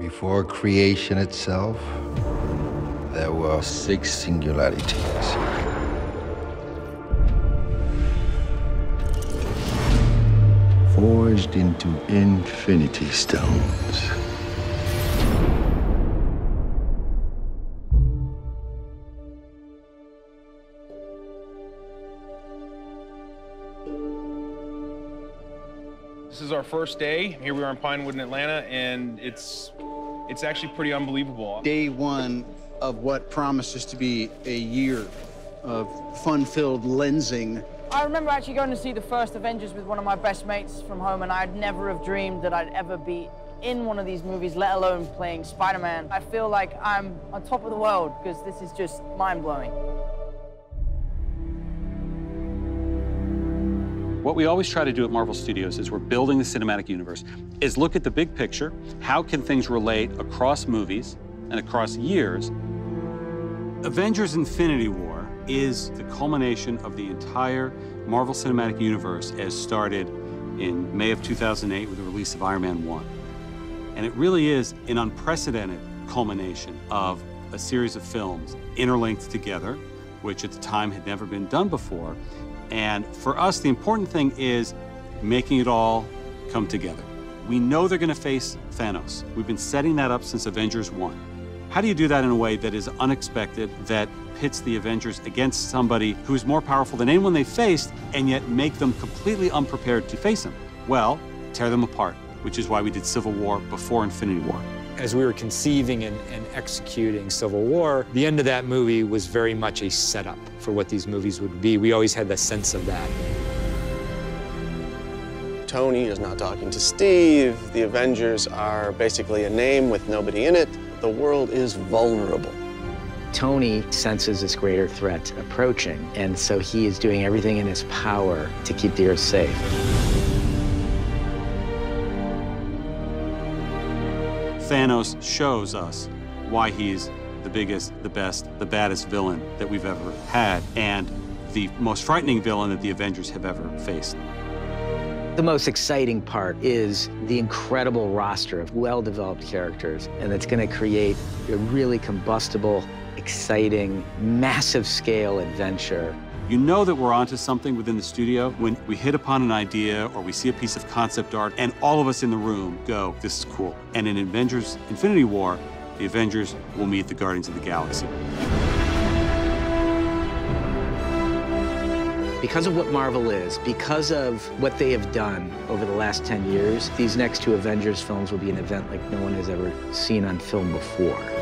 Before creation itself, there were 6 singularities. Forged into infinity stones. This is our first day. Here we are in Pinewood in Atlanta, and it's actually pretty unbelievable. Day one of what promises to be a year of fun-filled lensing. I remember actually going to see the first Avengers with one of my best mates from home, and I'd never have dreamed that I'd ever be in one of these movies, let alone playing Spider-Man. I feel like I'm on top of the world, because this is just mind-blowing. What we always try to do at Marvel Studios is we're building the cinematic universe, is look at the big picture, how can things relate across movies and across years. Avengers Infinity War is the culmination of the entire Marvel Cinematic Universe as started in May of 2008 with the release of Iron Man 1. And it really is an unprecedented culmination of a series of films interlinked together, which at the time had never been done before. And for us, the important thing is making it all come together. We know they're going to face Thanos. We've been setting that up since Avengers 1. How do you do that in a way that is unexpected, that pits the Avengers against somebody who is more powerful than anyone they faced, and yet make them completely unprepared to face him? Well, tear them apart, which is why we did Civil War before Infinity War. As we were conceiving and executing Civil War, the end of that movie was very much a setup for what these movies would be. We always had the sense of that. Tony is not talking to Steve. The Avengers are basically a name with nobody in it. The world is vulnerable. Tony senses this greater threat approaching, and so he is doing everything in his power to keep the Earth safe. Thanos shows us why he's the biggest, the best, the baddest villain that we've ever had, and the most frightening villain that the Avengers have ever faced. The most exciting part is the incredible roster of well-developed characters, and it's going to create a really combustible, exciting, massive-scale adventure. You know that we're onto something within the studio when we hit upon an idea or we see a piece of concept art and all of us in the room go, this is cool. And in Avengers Infinity War, the Avengers will meet the Guardians of the Galaxy. Because of what Marvel is, because of what they have done over the last 10 years, these next 2 Avengers films will be an event like no one has ever seen on film before.